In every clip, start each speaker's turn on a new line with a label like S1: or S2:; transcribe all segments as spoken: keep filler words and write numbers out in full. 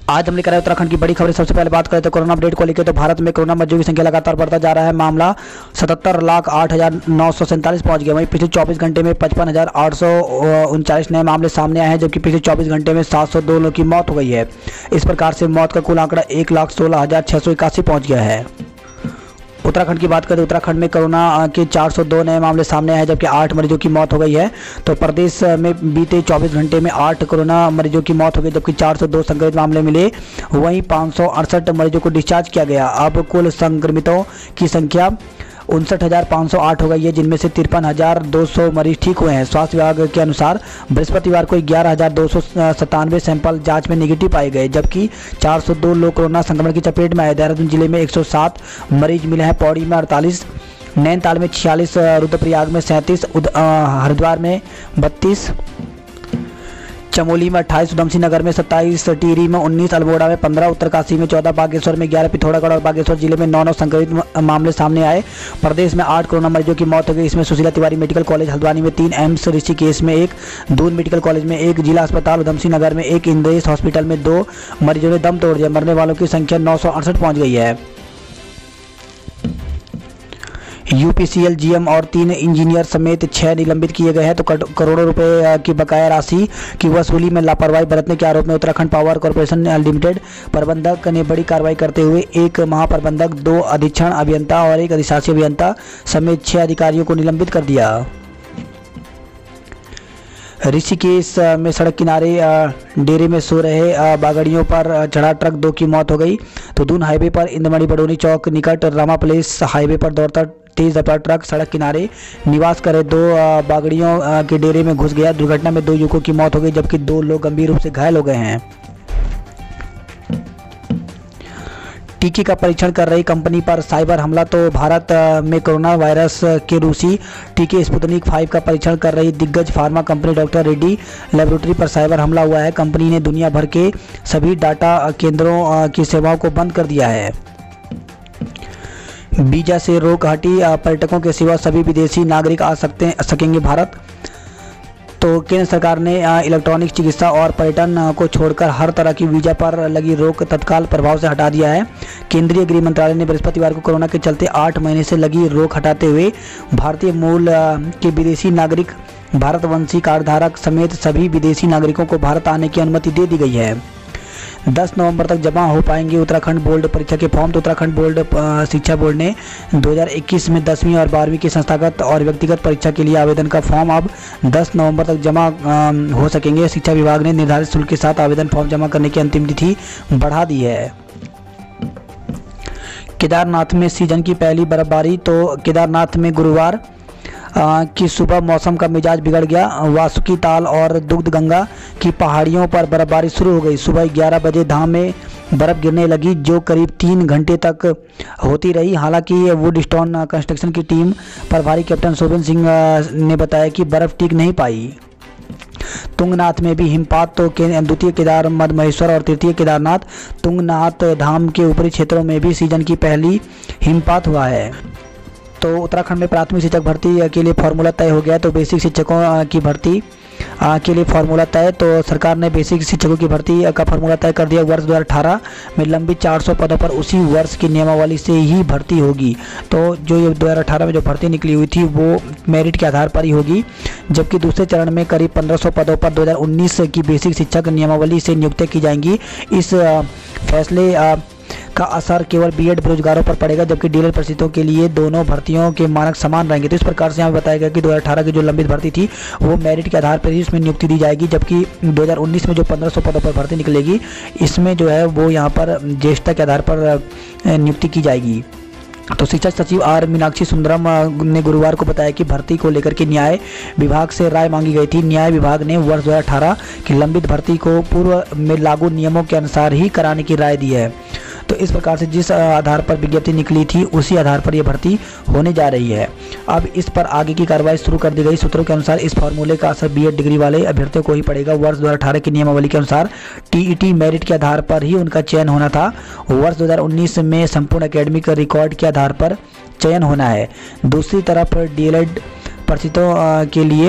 S1: आज हम लेकर आए उत्तराखंड की बड़ी खबर। सबसे पहले बात करें तो कोरोना अपडेट को लेकर, तो भारत में कोरोना मरीजों की संख्या लगातार बढ़ता जा रहा है। मामला सतहत्तर लाख आठ हज़ार नौ सौ सैंतालीस पहुँच गया। वहीं पिछले चौबीस घंटे में पचपन हज़ार आठ सौ उनचालीस नए मामले सामने आए हैं, जबकि पिछले चौबीस घंटे में सात सौ दो लोगों की मौत हो गई है। इस प्रकार से मौत का कुल आंकड़ा एक लाख सोलह हज़ार छः सौ इक्यासी पहुँच गया है। उत्तराखंड की बात करें तो उत्तराखंड में कोरोना के चार सौ दो नए मामले सामने आए हैं, जबकि आठ मरीजों की मौत हो गई है। तो प्रदेश में बीते चौबीस घंटे में आठ कोरोना मरीजों की मौत हो गई, जबकि चार सौ दो संक्रमित मामले मिले। वहीं पाँच सौ अड़सठ मरीजों को डिस्चार्ज किया गया। अब कुल संक्रमितों की संख्या उनसठ हज़ार पाँच सौ आठ हो गई है, जिनमें से तिरपन हज़ार दो सौ मरीज ठीक हुए हैं। स्वास्थ्य विभाग के अनुसार बृहस्पतिवार को ग्यारह हज़ार दो सौ सत्तानवे सैंपल जांच में नेगेटिव पाए गए, जबकि चार सौ दो लोग कोरोना संक्रमण की चपेट में आए। देहरादून जिले में एक सौ सात मरीज मिले हैं, पौड़ी में अड़तालीस, नैनीताल में छियालीस, रुद्रप्रयाग में सैंतीस, हरिद्वार में बत्तीस, चमोली में अट्ठाईस, उधमसिंह नगर में सत्ताईस, टिहरी में उन्नीस, अल्मोड़ा में पंद्रह, उत्तरकाशी में चौदह, बागेश्वर में ग्यारह, पिथौरागढ़ और बागेश्वर जिले में नौ नौ संक्रमित मामले सामने आए। प्रदेश में आठ कोरोना मरीजों की मौत हो गई। इसमें सुशीला तिवारी मेडिकल कॉलेज हल्द्वानी में तीन, एम्स ऋषिकेश में एक, दून मेडिकल कॉलेज में एक, जिला अस्पताल उधमसिंह नगर में एक, इंद्रेश हॉस्पिटल में दो मरीजों ने दम तोड़ दिया। मरने वालों की संख्या नौ सौ अड़सठ पहुँच गई है। यूपीसीएल जीएम और तीन इंजीनियर समेत छह निलंबित किए गए हैं। तो करोड़ों रुपए की बकाया राशि की वसूली में लापरवाही बरतने के आरोप में उत्तराखंड पावर कॉर्पोरेशन लिमिटेड प्रबंधक ने बड़ी कार्रवाई करते हुए एक महाप्रबंधक, दो अधीक्षण अभियंता और एक अधिशासी अभियंता समेत छह अधिकारियों को निलंबित कर दिया। ऋषिकेश में सड़क किनारे डेरे में सो रहे बागड़ियों पर चढ़ा ट्रक, दो की मौत हो गई। तो दून हाईवे पर इंद्रमणि बडोनी चौक निकट रामा प्लेस हाईवे पर दौड़ता तेज रफ्तार ट्रक सड़क किनारे निवास करे दो बागड़ियों के डेरे में घुस गया। दुर्घटना में दो युवकों की मौत हो गई, जबकि दो लोग गंभीर रूप से घायल हो गए हैं। टीके का परीक्षण कर रही कंपनी पर साइबर हमला। तो भारत में कोरोना वायरस के रूसी टीके स्पुतनिक फाइव का परीक्षण कर रही दिग्गज pharma company doctor Reddy laboratory पर साइबर हमला हुआ है। कंपनी ने दुनिया भर के सभी डाटा केंद्रों की सेवाओं को बंद कर दिया है। वीजा से रोक हटी, पर्यटकों के सिवा सभी विदेशी नागरिक आ सकते सकेंगे भारत। तो केंद्र सरकार ने इलेक्ट्रॉनिक चिकित्सा और पर्यटन को छोड़कर हर तरह की वीजा पर लगी रोक तत्काल प्रभाव से हटा दिया है। केंद्रीय गृह मंत्रालय ने बृहस्पतिवार को कोरोना के चलते आठ महीने से लगी रोक हटाते हुए भारतीय मूल के विदेशी नागरिक, भारतवंशी कार्डधारक समेत सभी विदेशी नागरिकों को भारत आने की अनुमति दे दी गई है। दस नवंबर तक जमा हो पाएंगे उत्तराखंड बोर्ड परीक्षा के फॉर्म। तो उत्तराखंड बोर्ड शिक्षा बोर्ड ने दो हज़ार इक्कीस में दसवीं और बारहवीं की संस्थागत और व्यक्तिगत परीक्षा के लिए आवेदन का फॉर्म अब दस नवंबर तक जमा हो सकेंगे। शिक्षा विभाग ने निर्धारित शुल्क के साथ आवेदन फॉर्म जमा करने की अंतिम तिथि बढ़ा दी है। केदारनाथ में सीजन की पहली बर्फबारी। तो केदारनाथ में गुरुवार की सुबह मौसम का मिजाज बिगड़ गया। वासुकी ताल और दुग्ध गंगा की पहाड़ियों पर बर्फबारी शुरू हो गई। सुबह ग्यारह बजे धाम में बर्फ़ गिरने लगी, जो करीब तीन घंटे तक होती रही। हालांकि वुडस्टोन कंस्ट्रक्शन की टीम प्रभारी कैप्टन शोभन सिंह ने बताया कि बर्फ़ टिक नहीं पाई। तुंगनाथ में भी हिमपात। तो द्वितीय केदार मध्य महेश्वर और तृतीय केदारनाथ तुंगनाथ धाम के ऊपरी क्षेत्रों में भी सीजन की पहली हिमपात हुआ है। तो उत्तराखंड में प्राथमिक शिक्षक भर्ती के लिए फार्मूला तय हो गया। तो बेसिक शिक्षकों की भर्ती के लिए फार्मूला तय। तो सरकार ने बेसिक शिक्षकों की भर्ती का फार्मूला तय कर दिया। वर्ष दो हज़ार अठारह में लंबित चार सौ पदों पर उसी वर्ष की नियमावली से ही भर्ती होगी। तो जो ये दो हज़ार अठारह में जो भर्ती निकली हुई थी वो मेरिट के आधार पर ही होगी, जबकि दूसरे चरण में करीब पंद्रह सौ पदों पर दो हज़ार उन्नीस की बेसिक शिक्षक नियमावली से नियुक्ति की जाएंगी। इस फैसले का असर केवल बीएड बेरोजगारों पर पड़ेगा, जबकि डीएलएड प्रशिक्षुओं के लिए दोनों भर्तियों के मानक समान रहेंगे। तो इस प्रकार से यहाँ बताया गया कि दो हज़ार अठारह की जो लंबित भर्ती थी वो मेरिट के आधार पर ही उसमें नियुक्ति दी जाएगी, जबकि दो हज़ार उन्नीस में जो पंद्रह सौ पदों पर भर्ती निकलेगी इसमें जो है वो यहाँ पर ज्येष्ठता के आधार पर नियुक्ति की जाएगी। तो शिक्षा सचिव आर मीनाक्षी सुंदरम ने गुरुवार को बताया कि भर्ती को लेकर के न्याय विभाग से राय मांगी गई थी। न्याय विभाग ने वर्ष दो हज़ार अठारह की लंबित भर्ती को पूर्व में लागू नियमों के अनुसार ही कराने की राय दी है। तो इस प्रकार से जिस आधार पर विज्ञप्ति निकली थी उसी आधार पर यह भर्ती होने जा रही है। अब इस पर आगे की कार्रवाई शुरू कर दी गई। सूत्रों के अनुसार इस फार्मूले का असर बीएड डिग्री वाले अभ्यर्थियों को ही पड़ेगा। वर्ष दो हज़ार अठारह की नियमावली के अनुसार टीईटी मेरिट के आधार पर ही उनका चयन होना था। वर्ष दो हज़ार उन्नीस में संपूर्ण एकेडमिक रिकॉर्ड के आधार पर चयन होना है। दूसरी तरफ डीएलएड प्रशिक्षुओं के लिए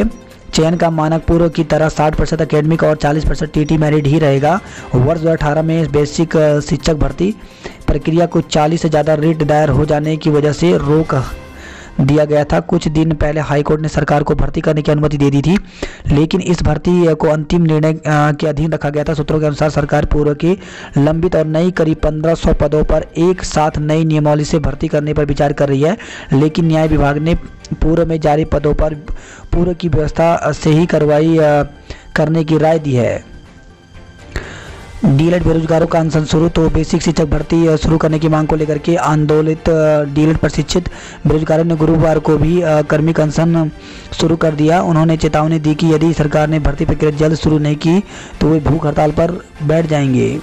S1: चयन का मानक पूर्व की तरह साठ प्रतिशत अकेडमिक और चालीस प्रतिशत टीटी मेरिट ही रहेगा। वर्ष दो हज़ार अठारह में बेसिक शिक्षक भर्ती प्रक्रिया को चालीस से ज़्यादा रिट दायर हो जाने की वजह से रोक दिया गया था। कुछ दिन पहले हाईकोर्ट ने सरकार को भर्ती करने की अनुमति दे दी थी, लेकिन इस भर्ती को अंतिम निर्णय के अधीन रखा गया था। सूत्रों के अनुसार सरकार पूर्व के लंबित और नई करीब पंद्रह सौ पदों पर एक साथ नई नियमावली से भर्ती करने पर विचार कर रही है, लेकिन न्याय विभाग ने पूर्व में जारी पदों पर पूर्व की व्यवस्था से ही कार्रवाई करने की राय दी है। डीएलएड बेरोजगारों का अनशन शुरू। तो बेसिक शिक्षक भर्ती शुरू करने की मांग को लेकर के आंदोलित डीएलएड प्रशिक्षित बेरोजगारों ने गुरुवार को भी कर्मिक अनशन शुरू कर दिया। उन्होंने चेतावनी दी कि यदि सरकार ने भर्ती प्रक्रिया जल्द शुरू नहीं की तो वे भूख हड़ताल पर बैठ जाएंगे।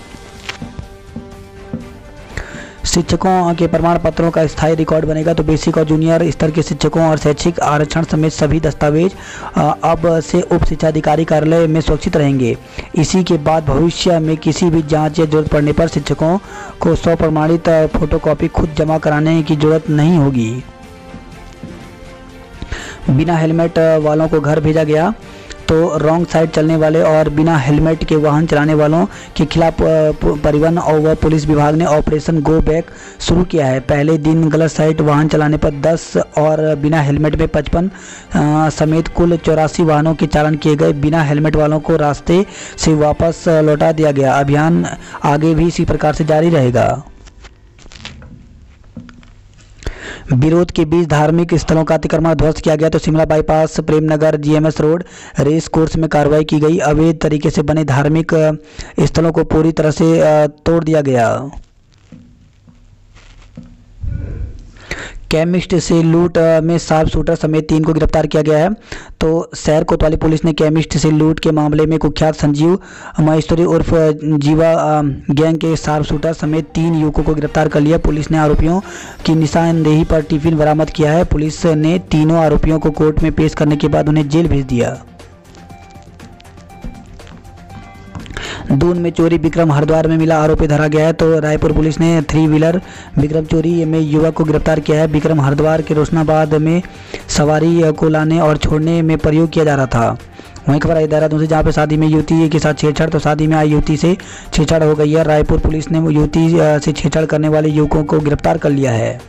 S1: शिक्षकों के प्रमाण पत्रों का स्थायी रिकॉर्ड बनेगा। तो बेसिक और जूनियर स्तर के शिक्षकों और शैक्षिक आरक्षण समेत सभी दस्तावेज अब से उप शिक्षा अधिकारी कार्यालय में सुरक्षित रहेंगे। इसी के बाद भविष्य में किसी भी जांच या जरूरत पड़ने पर शिक्षकों को स्व प्रमाणित फोटोकॉपी खुद जमा कराने की जरूरत नहीं होगी। बिना हेलमेट वालों को घर भेजा गया। तो रॉन्ग साइड चलने वाले और बिना हेलमेट के वाहन चलाने वालों के खिलाफ परिवहन और पुलिस विभाग ने ऑपरेशन गो बैक शुरू किया है। पहले दिन गलत साइड वाहन चलाने पर दस और बिना हेलमेट में पचपन समेत कुल चौरासी वाहनों के चालान किए गए। बिना हेलमेट वालों को रास्ते से वापस लौटा दिया गया। अभियान आगे भी इसी प्रकार से जारी रहेगा। विरोध के बीच धार्मिक स्थलों का अतिक्रमण ध्वस्त किया गया। तो Shimla bypass, Premnagar, GMS road, race course में कार्रवाई की गई। अवैध तरीके से बने धार्मिक स्थलों को पूरी तरह से तोड़ दिया गया। केमिस्ट से लूट में शार्प शूटर समेत तीन को गिरफ्तार किया गया है। तो शहर कोतवाली पुलिस ने केमिस्ट से लूट के मामले में कुख्यात संजीव महेश्वरी उर्फ जीवा गैंग के शार्प शूटर समेत तीन युवकों को गिरफ्तार कर लिया। पुलिस ने आरोपियों की निशानदेही पर टिफिन बरामद किया है। पुलिस ने तीनों आरोपियों को कोर्ट में पेश करने के बाद उन्हें जेल भेज दिया। दून में चोरी विक्रम हरिद्वार में मिला, आरोपी धरा गया है। तो रायपुर पुलिस ने थ्री व्हीलर विक्रम चोरी में युवक को गिरफ्तार किया है। विक्रम हरिद्वार के रोशनाबाद में सवारी को लाने और छोड़ने में प्रयोग किया जा रहा था। वहीं खबर आई देहरादून से, जहां पे शादी में युवती के साथ छेड़छाड़। तो शादी में आई युवती से छेड़छाड़ हो गई है। रायपुर पुलिस ने युवती से छेड़छाड़ करने वाले युवकों को गिरफ्तार कर लिया है।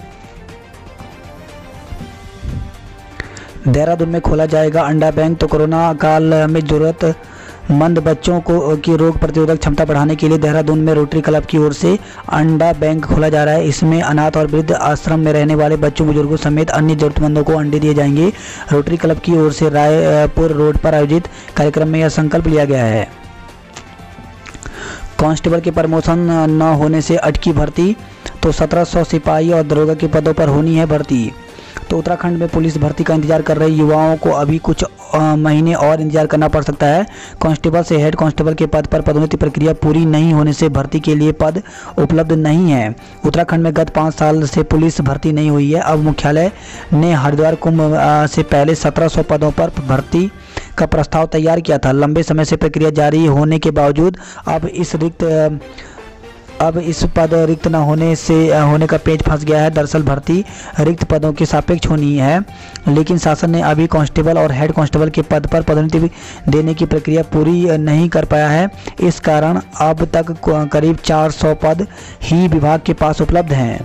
S1: देहरादून में खोला जाएगा अंडा बैंक। तो कोरोना काल में जरूरत मंद बच्चों को की रोग प्रतिरोधक क्षमता बढ़ाने के लिए देहरादून में रोटरी क्लब की ओर से अंडा बैंक खोला जा रहा है। इसमें अनाथ और वृद्ध आश्रम में रहने वाले बच्चों, बुजुर्गों समेत अन्य जरूरतमंदों को अंडे दिए जाएंगे। रोटरी क्लब की ओर से रायपुर रोड पर आयोजित कार्यक्रम में यह संकल्प लिया गया है। कांस्टेबल के प्रमोशन न होने से अटकी भर्ती। तो सत्रह सौ सिपाही और दरोगा के पदों पर होनी है भर्ती। तो उत्तराखंड में पुलिस भर्ती का इंतजार कर रहे युवाओं को अभी कुछ महीने और इंतजार करना पड़ सकता है। कांस्टेबल से हेड कांस्टेबल के पद पर पदोन्नति प्रक्रिया पूरी नहीं होने से भर्ती के लिए पद उपलब्ध नहीं है। उत्तराखंड में गत पाँच साल से पुलिस भर्ती नहीं हुई है। अब मुख्यालय ने हरिद्वार कुंभ से पहले सत्रह सौ पदों पर भर्ती का प्रस्ताव तैयार किया था। लंबे समय से प्रक्रिया जारी होने के बावजूद अब इस रिक्त अब इस पद रिक्त न होने से होने का पेच फंस गया है। दरअसल भर्ती रिक्त पदों के सापेक्ष होनी है, लेकिन शासन ने अभी कांस्टेबल और हेड कांस्टेबल के पद पर पदोन्नति देने की प्रक्रिया पूरी नहीं कर पाया है। इस कारण अब तक करीब चार सौ पद ही विभाग के पास उपलब्ध हैं।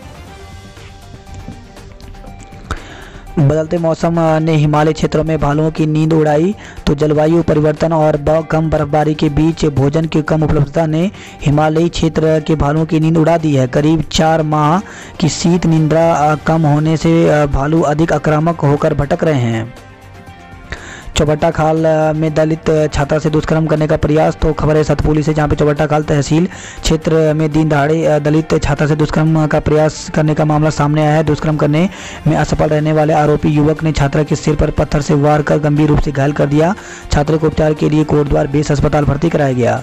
S1: बदलते मौसम ने हिमालय क्षेत्रों में भालुओं की नींद उड़ाई। तो जलवायु परिवर्तन और कम बर्फबारी के बीच भोजन की कम उपलब्धता ने हिमालयी क्षेत्र के भालुओं की नींद उड़ा दी है। करीब चार माह की शीत निद्रा कम होने से भालू अधिक आक्रामक होकर भटक रहे हैं। चौबट्टा खाल में दलित छात्रा से दुष्कर्म करने का प्रयास। तो खबर है सतपुली से, जहां पे चौबट्टा खाल तहसील क्षेत्र में दिन दहाड़े दलित छात्रा से दुष्कर्म का प्रयास करने का मामला सामने आया है। दुष्कर्म करने में असफल रहने वाले आरोपी युवक ने छात्रा के सिर पर पत्थर से वार कर गंभीर रूप से घायल कर दिया। छात्रा को उपचार के लिए कोटद्वार बेस अस्पताल भर्ती कराया गया।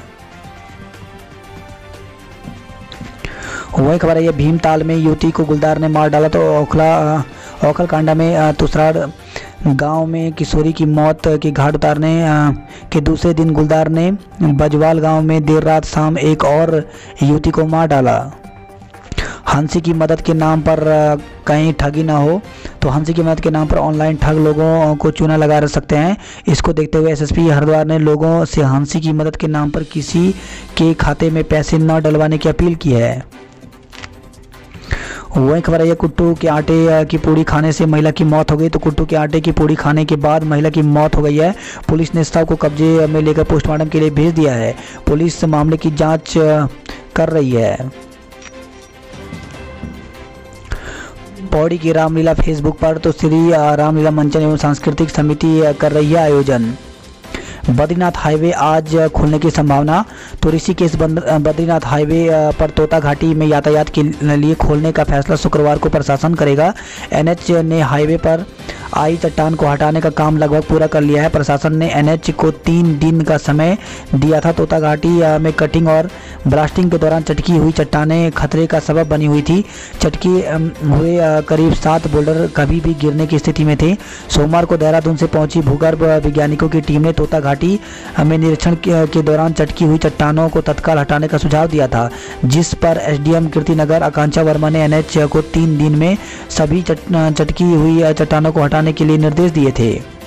S1: वही खबर है भीमताल में युवती को गुलदार ने मार डाला। तो ओखला ओखल कांडा में तुसराड़ गांव में किशोरी की मौत की घाट उतारने के दूसरे दिन गुलदार ने बजवाल गांव में देर रात शाम एक और युवती को मार डाला। हंसी की मदद के नाम पर कहीं ठगी ना हो, तो हंसी की मदद के नाम पर ऑनलाइन ठग लोगों को चूना लगा रख सकते हैं। इसको देखते हुए एसएसपी हरिद्वार ने लोगों से हंसी की मदद के नाम पर किसी के खाते में पैसे न डलवाने की अपील की है। वही खबर है, कुट्टू के आटे की पूड़ी खाने से महिला की मौत हो गई। तो कुट्टू के आटे की पूड़ी खाने के बाद महिला की मौत हो गई है। पुलिस ने शव को कब्जे में लेकर पोस्टमार्टम के लिए भेज दिया है। पुलिस मामले की जांच कर रही है। पौड़ी की रामलीला फेसबुक पर, तो श्री रामलीला मंचन एवं सांस्कृतिक समिति कर रही है आयोजन। बद्रीनाथ हाईवे आज खुलने की संभावना। तो ऋषिकेश बद्रीनाथ हाईवे पर तोता घाटी में यातायात के लिए खोलने का फैसला शुक्रवार को प्रशासन करेगा। एनएच ने हाईवे पर आई चट्टान को हटाने का काम लगभग पूरा कर लिया है। प्रशासन ने एनएच को तीन दिन का समय दिया था। तोता घाटी में कटिंग और ब्लास्टिंग के दौरान चटकी हुई चट्टानें खतरे का सबब बनी हुई थी। चटकी हुए करीब सात बोल्डर कभी भी गिरने की स्थिति में थे। सोमवार को देहरादून से पहुंची भूगर्भ वैज्ञानिकों की टीम ने तोता घाटी में निरीक्षण के दौरान चटकी हुई चट्टानों को तत्काल हटाने का सुझाव दिया था, जिस पर एसडीएम कीर्तिनगर आकांक्षा वर्मा ने एनएच को तीन दिन में सभी चटकी हुई चट्टानों को हटाने के लिए निर्देश दिए थे।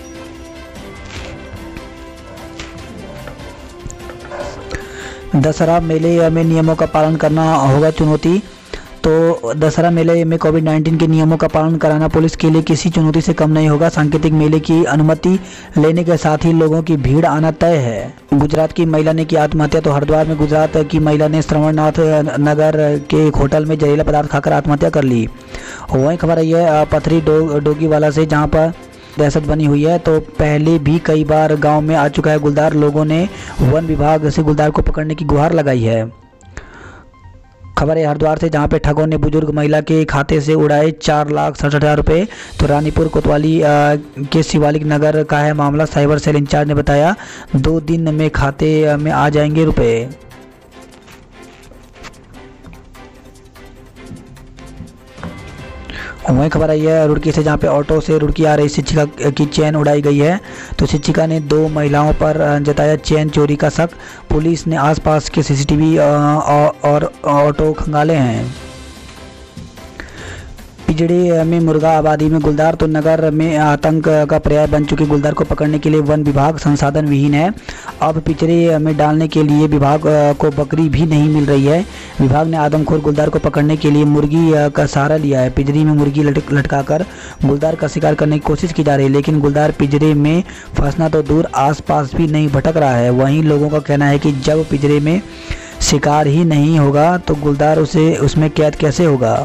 S1: दशहरा मेले में नियमों का पालन करना होगा चुनौती। तो दशहरा मेले में कोविड नाइन्टीन के नियमों का पालन कराना पुलिस के लिए किसी चुनौती से कम नहीं होगा। सांकेतिक मेले की अनुमति लेने के साथ ही लोगों की भीड़ आना तय है। गुजरात की महिला ने की आत्महत्या। तो हरिद्वार में गुजरात की महिला ने श्रवणनाथ नगर के एक होटल में जहरीला पदार्थ खाकर आत्महत्या कर ली। वहीं खबर आई है पथरी डो, डोगीवाला से, जहां पर दहशत बनी हुई है। तो पहले भी कई बार गांव में आ चुका है गुलदार। लोगों ने वन विभाग से गुलदार को पकड़ने की गुहार लगाई है। खबर है हरिद्वार से, जहां पे ठगों ने बुजुर्ग महिला के खाते से उड़ाए चार लाख सड़सठ हज़ार रुपये। तो रानीपुर कोतवाली के शिवालिक नगर का है मामला। साइबर सेल इंचार्ज ने बताया दो दिन में खाते में आ जाएंगे रुपए। वहीं खबर आई है रुड़की से, जहां पे ऑटो से रुड़की आ रही शिक्षिका की चैन उड़ाई गई है। तो शिक्षिका ने दो महिलाओं पर जताया चैन चोरी का शक। पुलिस ने आसपास के सीसीटीवी और ऑटो खंगाले हैं। पिजड़े में मुर्गा आबादी में गुलदार। तो नगर में आतंक का पर्याय बन चुके गुलदार को पकड़ने के लिए वन विभाग संसाधन विहीन है। अब पिंजरे में डालने के लिए विभाग को बकरी भी नहीं मिल रही है। विभाग ने आदमखोर गुलदार को पकड़ने के लिए मुर्गी का सहारा लिया है। पिंजरे में मुर्गी लटक लटकाकर गुलदार का शिकार करने की कोशिश की जा रही है, लेकिन गुलदार पिंजरे में फंसना तो दूर आसपास भी नहीं भटक रहा है। वहीं लोगों का कहना है कि जब पिंजरे में शिकार ही नहीं होगा तो गुलदार उसे उसमें कैद कैसे होगा।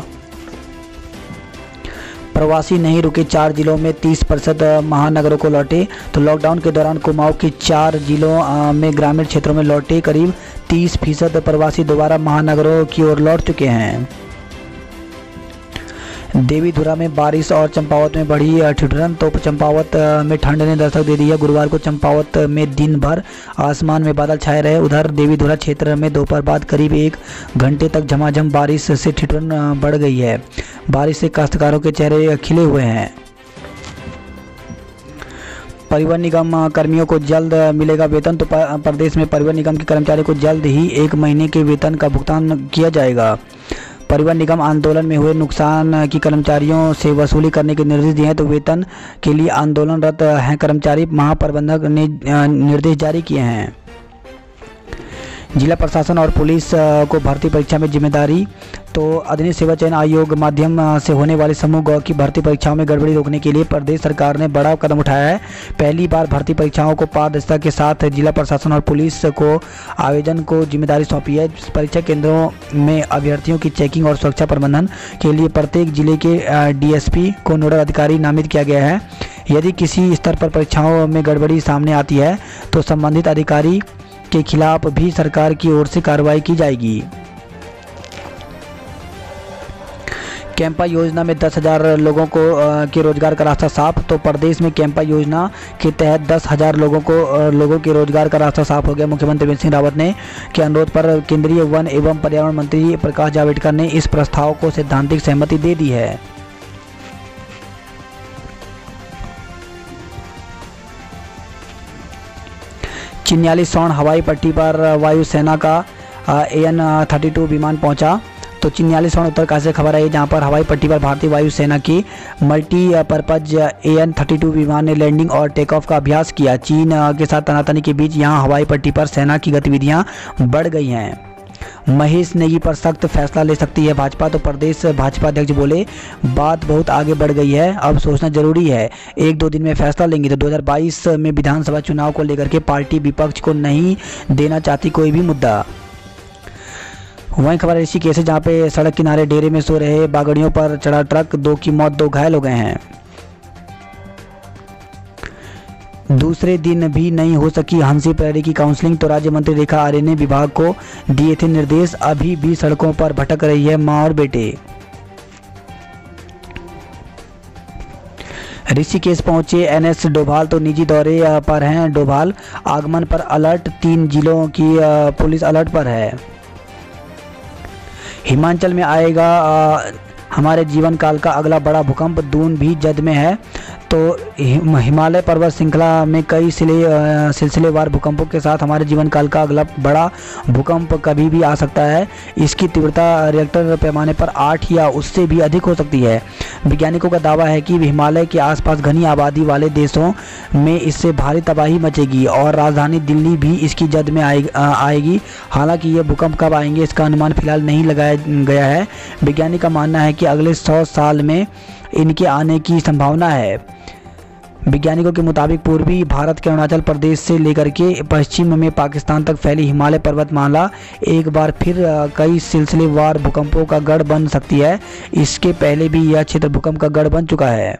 S1: प्रवासी नहीं रुके, चार जिलों में तीस प्रतिशत महानगरों को लौटे। तो लॉकडाउन के दौरान कुमाऊं के चार जिलों में ग्रामीण क्षेत्रों में लौटे करीब तीस फीसद प्रवासी दोबारा महानगरों की ओर लौट चुके हैं। देवीधुरा में बारिश और चंपावत में बढ़ी ठिठुरन। तो चंपावत में ठंड ने दस्तक दे दी है। गुरुवार को चंपावत में दिन भर आसमान में बादल छाए रहे। उधर देवीधुरा क्षेत्र में दोपहर बाद करीब एक घंटे तक झमाझम बारिश से ठिठुरन बढ़ गई है। बारिश से काश्तकारों के चेहरे खिले हुए हैं। परिवहन निगम कर्मियों को जल्द मिलेगा वेतन। तो प्रदेश में परिवहन निगम के कर्मचारियों को जल्द ही एक महीने के वेतन का भुगतान किया जाएगा। परिवहन निगम आंदोलन में हुए नुकसान की कर्मचारियों से वसूली करने के निर्देश दिए हैं। तो वेतन के लिए आंदोलनरत हैं कर्मचारी। महाप्रबंधक ने निर्देश जारी किए हैं। जिला प्रशासन और पुलिस को भर्ती परीक्षा में जिम्मेदारी। तो अधीनस्थ सेवा चयन आयोग माध्यम से होने वाली समूह ग की भर्ती परीक्षाओं में गड़बड़ी रोकने के लिए प्रदेश सरकार ने बड़ा कदम उठाया है। पहली बार भर्ती परीक्षाओं को पारदर्शिता के साथ जिला प्रशासन और पुलिस को आयोजन को जिम्मेदारी सौंपी है। परीक्षा केंद्रों में अभ्यर्थियों की चेकिंग और सुरक्षा प्रबंधन के लिए प्रत्येक जिले के डीएसपी को नोडल अधिकारी नामित किया गया है। यदि किसी स्तर पर परीक्षाओं में गड़बड़ी सामने आती है तो संबंधित अधिकारी के खिलाफ भी सरकार की ओर से कार्रवाई की जाएगी। कैंपा योजना में दस हजार लोगों को के रोजगार का रास्ता साफ। तो प्रदेश में कैंपा योजना के तहत दस हजार लोगों को लोगों के रोजगार का रास्ता साफ हो गया। मुख्यमंत्री त्रिवेंद्र सिंह रावत ने के अनुरोध पर केंद्रीय वन एवं पर्यावरण मंत्री प्रकाश जावड़ेकर ने इस प्रस्ताव को सैद्धांतिक सहमति दे दी है। चिन्यालीस स्वर्ण हवाई पट्टी पर वायुसेना का ए एन थर्टी टू विमान पहुंचा। तो छियालीस उत्तरकाशी से खबर आई जहां पर हवाई पट्टी पर भारतीय वायुसेना की multipurpose A N thirty two विमान ने लैंडिंग और टेक ऑफ का अभ्यास किया। चीन के साथ तनातनी के बीच यहां हवाई पट्टी पर सेना की गतिविधियां बढ़ गई हैं। महेश नेगी पर सख्त फैसला ले सकती है भाजपा, तो प्रदेश भाजपा अध्यक्ष बोले बात बहुत आगे बढ़ गई है, अब सोचना जरूरी है, एक दो दिन में फैसला लेंगे। तो दो हज़ार बाईस में विधानसभा चुनाव को लेकर के पार्टी विपक्ष को नहीं देना चाहती कोई भी मुद्दा। वहीं खबर ऋषिकेश है जहाँ पे सड़क किनारे डेरे में सो रहे बागड़ियों पर चढ़ा ट्रक, दो की मौत दो घायल हो गए हैं। दूसरे दिन भी नहीं हो सकी हंसी पैरी की काउंसलिंग, तो राज्य मंत्री रेखा आर्य ने विभाग को दिए थे निर्देश, अभी भी सड़कों पर भटक रही है मां और बेटे। ऋषिकेश पहुंचे एन एस डोभाल, तो निजी दौरे पर हैं डोभाल, आगमन पर अलर्ट, तीन जिलों की पुलिस अलर्ट पर है। हिमाचल में आएगा हमारे जीवन काल का अगला बड़ा भूकंप, दून भी जद में है। तो हिमालय पर्वत श्रृंखला में कई सिले सिलसिलेवार भूकंपों के साथ हमारे जीवन काल का अगला बड़ा भूकंप कभी भी आ सकता है। इसकी तीव्रता रिएक्टर पैमाने पर आठ या उससे भी अधिक हो सकती है। वैज्ञानिकों का दावा है कि हिमालय के आसपास घनी आबादी वाले देशों में इससे भारी तबाही मचेगी और राजधानी दिल्ली भी इसकी जद में आएगी। हालांकि ये भूकंप कब आएंगे इसका अनुमान फिलहाल नहीं लगाया गया है। वैज्ञानिक का मानना है कि अगले सौ साल में इनके आने की संभावना है। वैज्ञानिकों के मुताबिक पूर्वी भारत के अरुणाचल प्रदेश से लेकर के पश्चिम में पाकिस्तान तक फैली हिमालय पर्वतमाला एक बार फिर कई सिलसिलेवार भूकंपों का गढ़ बन सकती है। इसके पहले भी यह क्षेत्र भूकंप का गढ़ बन चुका है।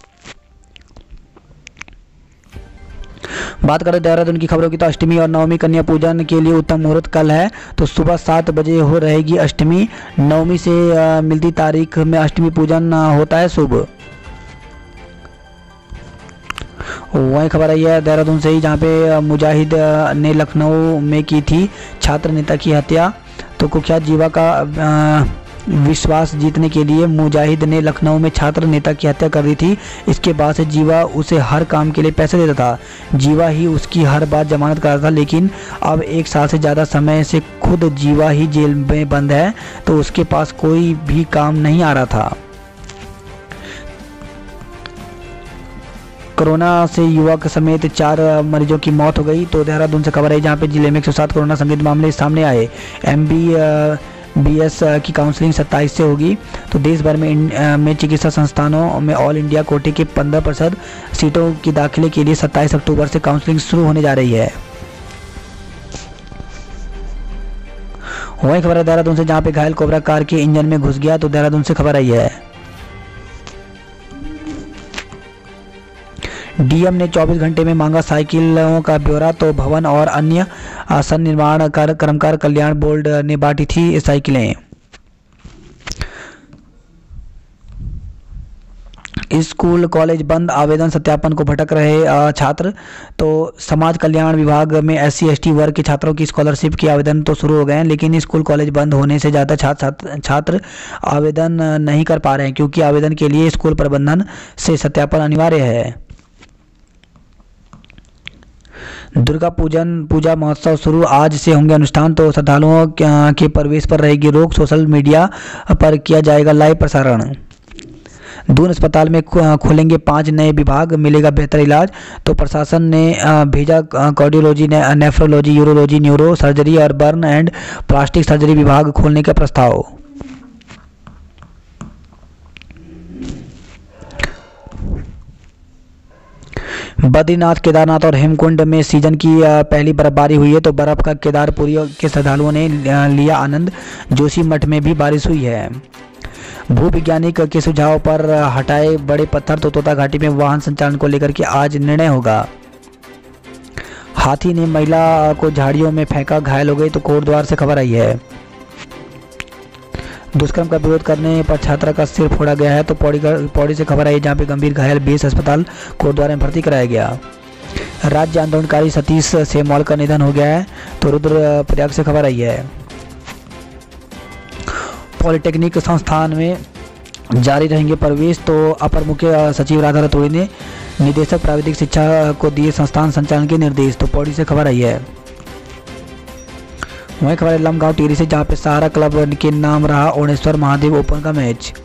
S1: बात करें देहरादून की खबरों की, तो अष्टमी और नवमी कन्या पूजन के लिए उत्तम मुहूर्त कल है, तो सुबह सात बजे हो रहेगी अष्टमी। नवमी से मिलती तारीख में अष्टमी पूजन होता है शुभ। वही खबर आई है देहरादून से ही जहाँ पे मुजाहिद ने लखनऊ में की थी छात्र नेता की हत्या। तो कुख्यात जीवा का विश्वास जीतने के लिए मुजाहिद ने लखनऊ में छात्र नेता की हत्या कर दी थी। इसके बाद से जीवा उसे हर काम के लिए पैसे देता था। जीवा ही उसकी हर बात जमानत कराता था, लेकिन अब एक साल से ज़्यादा समय से खुद जीवा ही जेल में बंद है, तो उसके पास कोई भी काम नहीं आ रहा था। कोरोना से युवक समेत चार मरीजों की मौत हो गई। तो देहरादून से खबर है जहाँ पे जिले में एक सौ सात कोरोना संदिग्ध मामले सामने आए। एम बी बी एस की काउंसलिंग सत्ताईस से होगी। तो देश भर में में चिकित्सा संस्थानों में ऑल इंडिया कोटे के पंद्रह प्रतिशत सीटों की दाखिले के लिए सत्ताईस अक्टूबर से काउंसलिंग शुरू होने जा रही है। वही खबर है देहरादून से जहाँ पे घायल कोबरा कार के इंजन में घुस गया। तो देहरादून से खबर आई है डीएम ने चौबीस घंटे में मांगा साइकिलों का ब्यौरा। तो भवन और अन्य आसन निर्माण कर्मकार कल्याण बोर्ड ने बांटी थी साइकिलें। स्कूल कॉलेज बंद, आवेदन सत्यापन को भटक रहे छात्र। तो समाज कल्याण विभाग में एस सी एस टी वर्ग के छात्रों की स्कॉलरशिप के आवेदन तो शुरू हो गए हैं, लेकिन स्कूल कॉलेज बंद होने से ज़्यादा छात्र छात्र आवेदन नहीं कर पा रहे हैं, क्योंकि आवेदन के लिए स्कूल प्रबंधन से सत्यापन अनिवार्य है। दुर्गा पूजन पूजा महोत्सव शुरू, आज से होंगे अनुष्ठान। तो श्रद्धालुओं के प्रवेश पर रहेगी रोक, सोशल मीडिया पर किया जाएगा लाइव प्रसारण। दून अस्पताल में खोलेंगे पांच नए विभाग, मिलेगा बेहतर इलाज। तो प्रशासन ने भेजा cardiology, nephrology, urology, neuro surgery और बर्न एंड प्लास्टिक सर्जरी विभाग खोलने का प्रस्ताव। बद्रीनाथ, केदारनाथ और हेमकुंड में सीजन की पहली बर्फबारी हुई है। तो बर्फ का केदारपुरी के श्रद्धालुओं ने लिया आनंद। जोशी मठ में भी बारिश हुई है। भूविज्ञानिक के सुझाव पर हटाए बड़े पत्थर। तो तोता घाटी में वाहन संचालन को लेकर के आज निर्णय होगा। हाथी ने महिला को झाड़ियों में फेंका, घायल हो गई। तो कोटद्वार से खबर आई है दुष्कर्म का विरोध करने पर छात्रा का सिर फोड़ा गया है। तो पौड़ी पौड़ी से खबर आई जहाँ पे गंभीर घायल बीस अस्पताल कोटद्वार में भर्ती कराया गया। राज्य आंदोलनकारी सतीश सेमवाल का निधन हो गया है। तो रुद्रप्रयाग से खबर आई है पॉलिटेक्निक संस्थान में जारी रहेंगे प्रवेश। तो अपर मुख्य सचिव राधा रतूड़ी ने निदेशक प्राविधिक शिक्षा को दिए संस्थान संचालन के निर्देश। तो पौड़ी से खबर आई है। वहीं खबर है लमगांव टिहरी से, जहां पे सहारा क्लब के नाम रहा ओणेश्वर महादेव ओपन का मैच।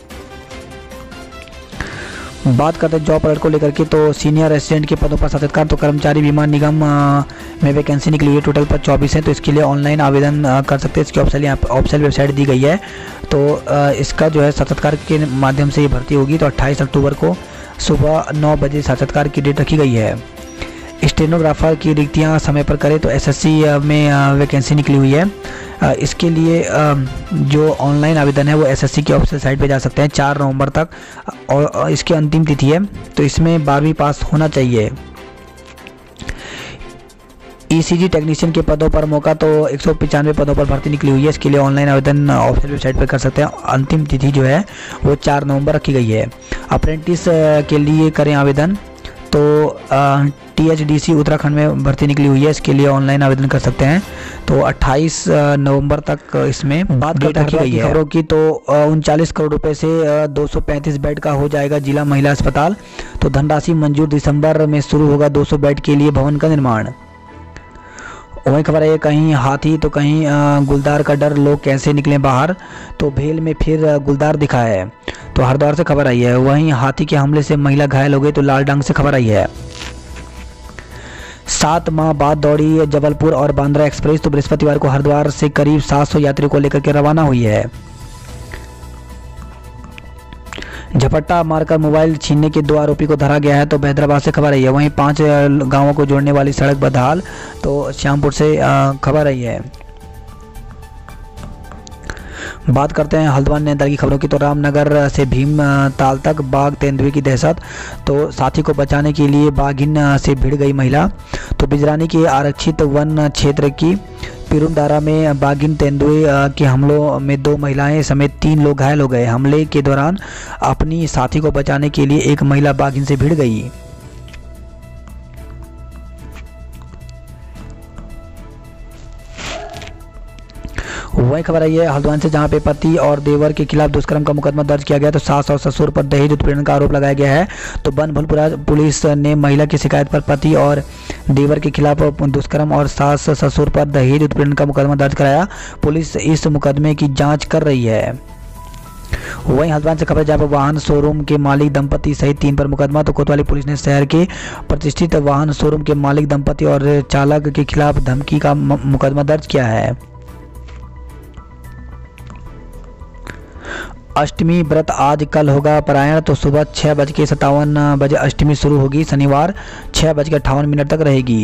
S1: बात करते हैं जॉब अलर्ट को लेकर के, तो सीनियर रेसिडेंट के पदों पर साक्षात्कार, तो कर्मचारी बीमा निगम में वैकेंसी निकली है, टोटल पर चौबीस है, तो इसके लिए ऑनलाइन आवेदन कर सकते हैं। इसकी ऑफिशियल यहाँ पर ऑफिशियल वेबसाइट दी गई है, तो इसका जो है साक्षात्कार के माध्यम से ये भर्ती होगी। तो अट्ठाईस अक्टूबर को सुबह नौ बजे साक्षात्कार की डेट रखी गई है। स्टेनोग्राफर की रिक्तियाँ समय पर करें, तो एसएससी में वैकेंसी निकली हुई है। इसके लिए जो ऑनलाइन आवेदन है वो एसएससी की ऑफिशियल साइट पे जा सकते हैं चार नवंबर तक, और इसकी अंतिम तिथि है, तो इसमें बारहवीं पास होना चाहिए। ईसीजी टेक्नीशियन के पदों पर मौका, तो एक सौ पचानवे पदों पर भर्ती निकली हुई है। इसके लिए ऑनलाइन आवेदन ऑफिशियल वेबसाइट पर कर सकते हैं। अंतिम तिथि जो है वो चार नवंबर रखी गई है। अप्रेंटिस के लिए करें आवेदन, तो टीएचडीसी उत्तराखंड में भर्ती निकली हुई है, इसके लिए ऑनलाइन आवेदन कर सकते हैं। तो अट्ठाईस नवंबर तक इसमें बात डेट रखी गई है खबरों की। तो उनचालीस करोड़ रुपए से दो सौ पैंतीस बेड का हो जाएगा जिला महिला अस्पताल। तो धनराशि मंजूर, दिसंबर में शुरू होगा दो सौ बेड के लिए भवन का निर्माण। वही खबर है कहीं हाथी तो कहीं गुलदार का डर, लोग कैसे निकले बाहर, तो भेल में फिर गुलदार दिखा है। तो हरिद्वार से खबर आई है। वहीं हाथी के हमले से महिला घायल हो गई, तो लालडांग से खबर आई है। सात माह बाद दौड़ी जबलपुर और बांद्रा एक्सप्रेस, तो बृहस्पतिवार को हरिद्वार से करीब सात सौ यात्रियों को लेकर के रवाना हुई है। झपट्टा मारकर मोबाइल छीनने के दो आरोपी को धरा गया है, तो हैदराबाद से खबर आई है। वहीं पांच गांवों को जोड़ने वाली सड़क बदहाल, तो श्यामपुर से खबर आई है। बात करते हैं हल्द्वानी नैनीताल की खबरों की, तो रामनगर से भीमताल तक बाघ तेंदुए की दहशत, तो साथी को बचाने के लिए बाघिन से भिड़ गई महिला। तो बिजरानी के आरक्षित वन क्षेत्र की पिरुमदारा में बाघिन तेंदुए के हमलों में दो महिलाएं समेत तीन लोग घायल हो गए। हमले के दौरान अपनी साथी को बचाने के लिए एक महिला बाघिन से भिड़ गई। वही खबर आई है हल्द्वानी से, जहां पे पति और देवर के खिलाफ दुष्कर्म का मुकदमा दर्ज किया गया। तो सास और ससुर पर दहेज उत्पीड़न का आरोप लगाया गया है। तो बनभूलपुरा पुलिस ने महिला की शिकायत पर पति और देवर के खिलाफ दुष्कर्म और सास ससुर पर दहेज उत्पीड़न का मुकदमा दर्ज कराया। पुलिस इस मुकदमे की जाँच कर रही है। वहीं हल्द्वानी से खबर, जहाँ पर वाहन शोरूम के मालिक दंपति सहित तीन पर मुकदमा। तो कोतवाली पुलिस ने शहर के प्रतिष्ठित वाहन शोरूम के मालिक दंपति और चालक के खिलाफ धमकी का मुकदमा दर्ज किया है। अष्टमी व्रत आज कल होगा पारायण, तो सुबह छः बज के सत्तावन बजे अष्टमी शुरू होगी, शनिवार छः बज के अट्ठावन मिनट तक रहेगी।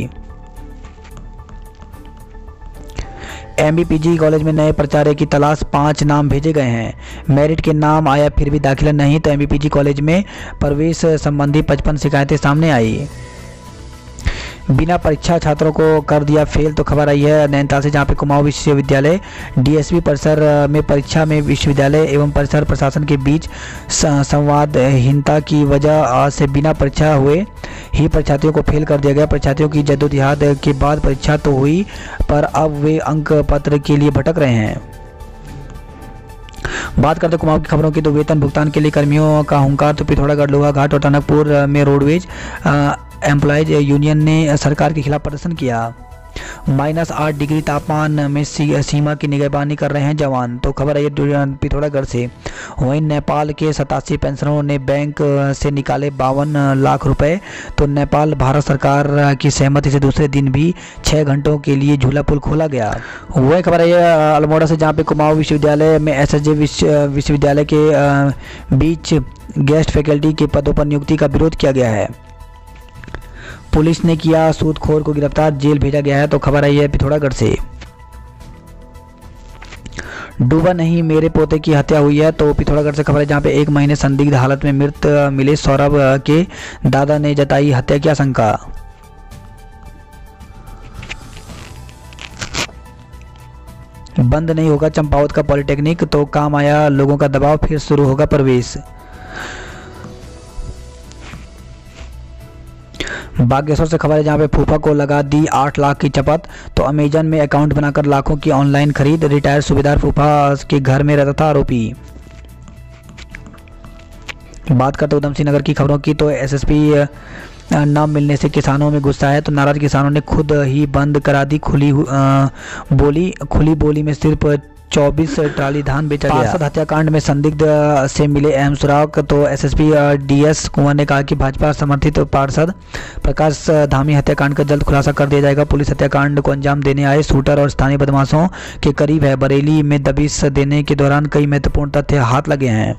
S1: एमबीपीजी कॉलेज में नए प्राचार्य की तलाश, पांच नाम भेजे गए हैं। मेरिट के नाम आया फिर भी दाखिला नहीं, तो एमबीपीजी कॉलेज में प्रवेश संबंधी पचपन शिकायतें सामने आई। बिना परीक्षा छात्रों को कर दिया फेल, तो खबर आई है नैनीताल से, जहाँ पे कुमाऊं विश्वविद्यालय डीएसपी परिसर में परीक्षा में विश्वविद्यालय एवं परिसर प्रशासन के बीच संवादहीनता की वजह से बिना परीक्षा हुए ही परीक्षार्थियों को फेल कर दिया गया। परीक्षार्थियों की जद्दोजहद के बाद परीक्षा तो हुई, पर अब वे अंक पत्र के लिए भटक रहे हैं। बात करते कुमाऊं की खबरों की, तो वेतन भुगतान के लिए कर्मियों का हुंकार, तो पिथौरागढ़, लोहाघाट और टनकपुर में रोडवेज एम्प्लॉयज यूनियन ने सरकार के खिलाफ प्रदर्शन किया। माइनस आठ डिग्री तापमान में सी, सीमा की निगरानी कर रहे हैं जवान, तो खबर है पिथौरागढ़ से। वहीं नेपाल के सतासी पेंशनरों ने बैंक से निकाले बावन लाख रुपए, तो नेपाल भारत सरकार की सहमति से दूसरे दिन भी छः घंटों के लिए झूला पुल खोला गया। वही खबर है अल्मोड़ा से, जहाँ पे कुमाऊं विश्वविद्यालय में एसएसजे विश्वविद्यालय के बीच गेस्ट फैकल्टी के पदों पर नियुक्ति का विरोध किया गया है। पुलिस ने किया सूदखोर को गिरफ्तार, जेल भेजा गया है, तो खबर आई है पिथौरागढ़ से। डूबा नहीं मेरे पोते की हत्या हुई है, तो पिथौरागढ़ से खबर है, जहां पे एक महीने संदिग्ध हालत में मृत मिले सौरभ के दादा ने जताई हत्या की आशंका। बंद नहीं होगा चंपावत का पॉलिटेक्निक, तो काम आया लोगों का दबाव, फिर शुरू होगा प्रवेश। बागेश्वर से खबर है, जहां पे फूफा को लगा दी आठ लाख की चपत, तो अमेजन में अकाउंट बनाकर लाखों की ऑनलाइन खरीद। रिटायर सूबेदार फूफा के घर में रहता था आरोपी। बात करते उधम सिंह नगर की खबरों की, तो एसएसपी न मिलने से किसानों में गुस्सा है, तो नाराज किसानों ने खुद ही बंद करा दी खुली आ, बोली खुली बोली में सिर्फ चौबीस ट्राली धान बेचा गया। पार्षद हत्याकांड में संदिग्ध से मिले अहम सुराग, तो एसएसपी डीएस कुंवर ने कहा कि भाजपा समर्थित पार्षद प्रकाश धामी हत्याकांड का जल्द खुलासा कर दिया जाएगा। पुलिस हत्याकांड को अंजाम देने आए शूटर और स्थानीय बदमाशों के करीब है। बरेली में दबिश देने के दौरान कई महत्वपूर्ण तथ्य हाथ लगे हैं।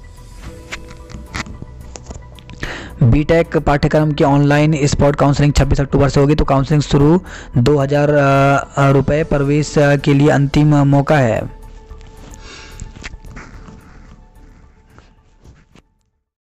S1: बीटेक पाठ्यक्रम की ऑनलाइन स्पॉट काउंसलिंग छब्बीस अक्टूबर से होगी, तो काउंसलिंग शुरू। दो हज़ार रुपये प्रवेश के लिए अंतिम मौका है।